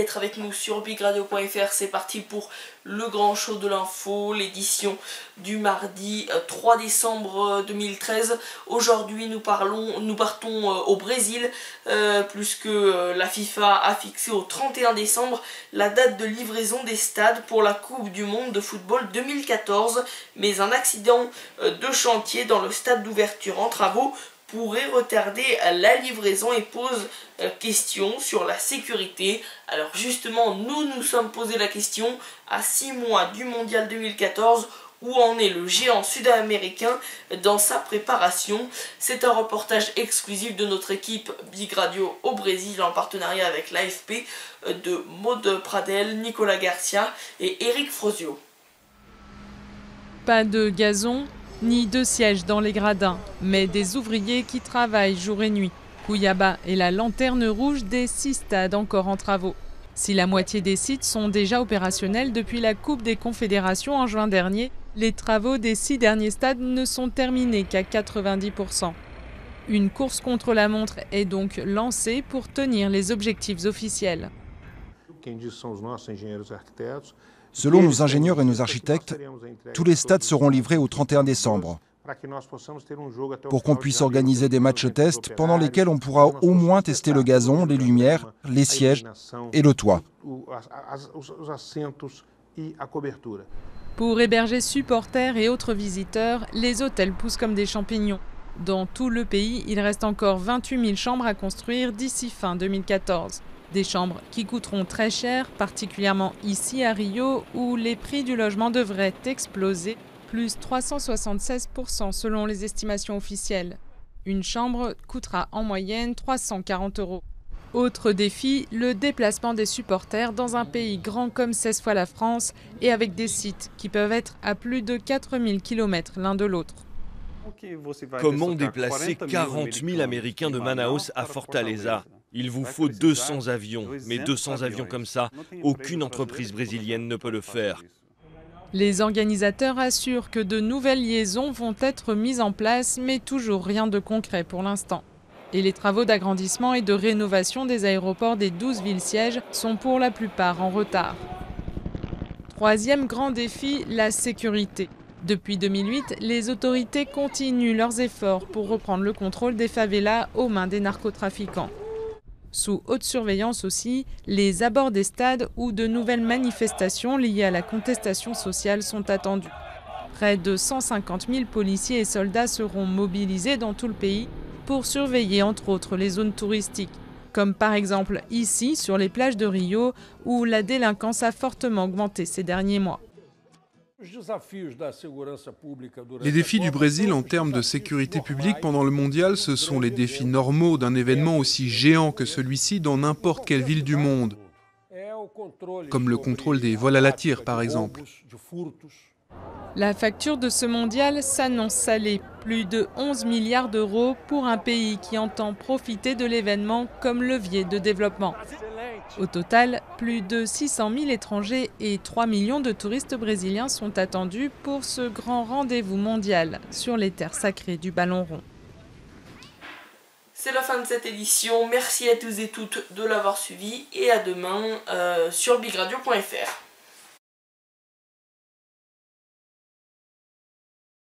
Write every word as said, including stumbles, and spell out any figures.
d'être avec nous sur big radio point f r. C'est parti pour le grand show de l'info, l'édition du mardi trois décembre deux mille treize. Aujourd'hui nous parlons, nous partons au Brésil, euh, puisque la FIFA a fixé au trente et un décembre la date de livraison des stades pour la Coupe du Monde de football deux mille quatorze. Mais un accident de chantier dans le stade d'ouverture en travaux pourrait retarder la livraison et pose euh, question sur la sécurité. Alors justement, nous nous sommes posé la question à six mois du mondial deux mille quatorze, où en est le géant sud-américain dans sa préparation. C'est un reportage exclusif de notre équipe Big Radio au Brésil en partenariat avec l'A F P de Maud Pradel, Nicolas Garcia et Eric Frozio. Pas de gazon ni de sièges dans les gradins, mais des ouvriers qui travaillent jour et nuit. Cuiabá est la lanterne rouge des six stades encore en travaux. Si la moitié des sites sont déjà opérationnels depuis la Coupe des Confédérations en juin dernier, les travaux des six derniers stades ne sont terminés qu'à quatre-vingt-dix pour cent. Une course contre la montre est donc lancée pour tenir les objectifs officiels. Selon nos ingénieurs et nos architectes, tous les stades seront livrés au trente et un décembre, pour qu'on puisse organiser des matchs tests pendant lesquels on pourra au moins tester le gazon, les lumières, les sièges et le toit. Pour héberger supporters et autres visiteurs, les hôtels poussent comme des champignons. Dans tout le pays, il reste encore vingt-huit mille chambres à construire d'ici fin deux mille quatorze. Des chambres qui coûteront très cher, particulièrement ici à Rio, où les prix du logement devraient exploser, plus trois cent soixante-seize pour cent selon les estimations officielles. Une chambre coûtera en moyenne trois cent quarante euros. Autre défi, le déplacement des supporters dans un pays grand comme seize fois la France et avec des sites qui peuvent être à plus de quatre mille kilomètres l'un de l'autre. Comment déplacer quarante mille Américains de Manaus à Fortaleza ? Il vous faut deux cents avions, mais deux cents avions comme ça, aucune entreprise brésilienne ne peut le faire. Les organisateurs assurent que de nouvelles liaisons vont être mises en place, mais toujours rien de concret pour l'instant. Et les travaux d'agrandissement et de rénovation des aéroports des douze villes-sièges sont pour la plupart en retard. Troisième grand défi, la sécurité. Depuis deux mille huit, les autorités continuent leurs efforts pour reprendre le contrôle des favelas aux mains des narcotrafiquants. Sous haute surveillance aussi, les abords des stades où de nouvelles manifestations liées à la contestation sociale sont attendues. Près de cent cinquante mille policiers et soldats seront mobilisés dans tout le pays pour surveiller entre autres les zones touristiques, comme par exemple ici sur les plages de Rio où la délinquance a fortement augmenté ces derniers mois. Les défis du Brésil en termes de sécurité publique pendant le mondial, ce sont les défis normaux d'un événement aussi géant que celui-ci dans n'importe quelle ville du monde, comme le contrôle des vols à la tire par exemple. La facture de ce mondial s'annonce salée, plus de onze milliards d'euros pour un pays qui entend profiter de l'événement comme levier de développement. Au total, plus de six cent mille étrangers et trois millions de touristes brésiliens sont attendus pour ce grand rendez-vous mondial sur les terres sacrées du ballon rond. C'est la fin de cette édition. Merci à tous et toutes de l'avoir suivi et à demain euh, sur big radio point f r.